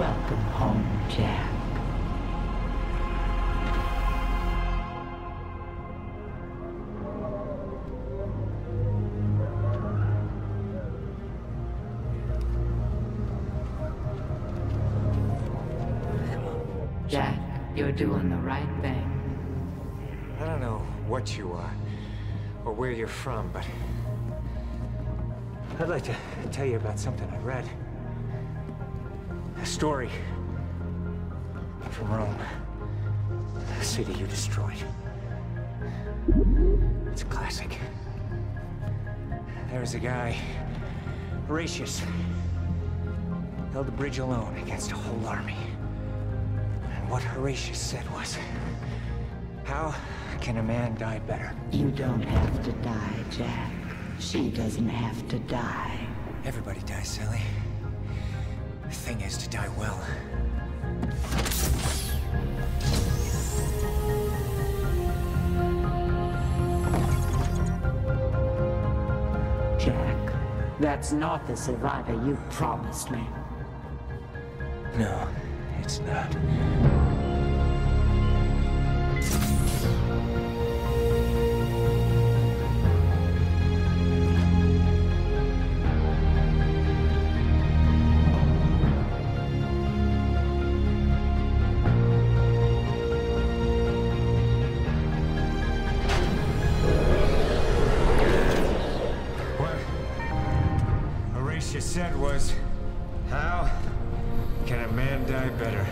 Welcome home, Jack. Jack, you're doing the right thing. I don't know what you are, or where you're from, but I'd like to tell you about something I read. A story from Rome, the city you destroyed. It's a classic. There was a guy, Horatius, held the bridge alone against a whole army. And what Horatius said was, how can a man die better? You don't have to die, Jack. She doesn't have to die. Everybody dies, Sally. The thing is to die well. Jack, that's not the survivor you promised me. No, it's not. Said was, how can a man die better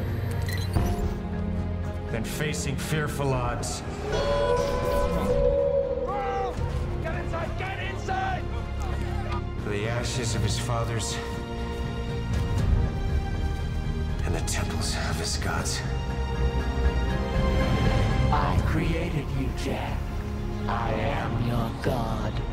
than facing fearful odds? Get inside! Get inside! For the ashes of his fathers and the temples of his gods. I created you, Jack. I am your god.